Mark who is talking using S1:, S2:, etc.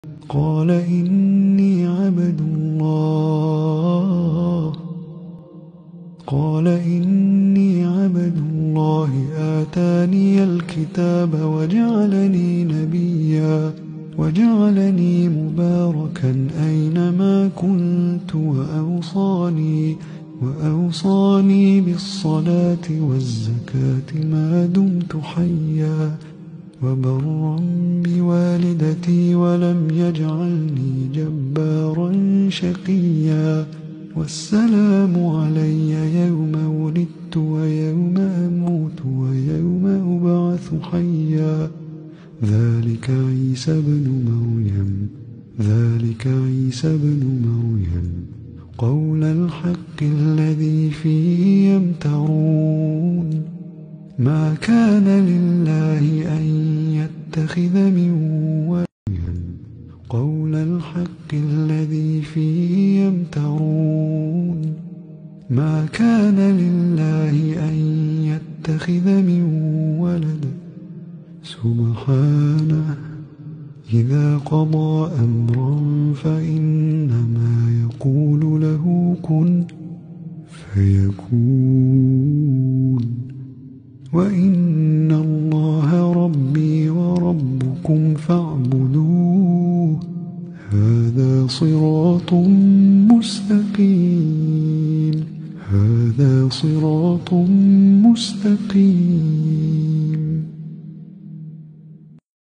S1: قال إني عبد الله. قال إني عبد الله آتاني الكتاب وجعلني نبيا وجعلني مباركا أينما كنت وأوصاني بالصلاة والزكاة ما دمت حيا وبرا بوالدتي ولم يجعلني جبارا شقيا والسلام علي يوم ولدت ويوم أموت ويوم أبعث حيا ذلك عيسى بن مريم قول الحق الذي فيه يمترون ما كان لله أن يتخذ من ولد قول الحق الذي فيه يمترون ما كان لله أن يتخذ من ولد سبحانه إذا قضى أمرا فإنما يقول له كن فيكون وإن الله ربي وربكم فاعبدوه هذا صراط مستقيم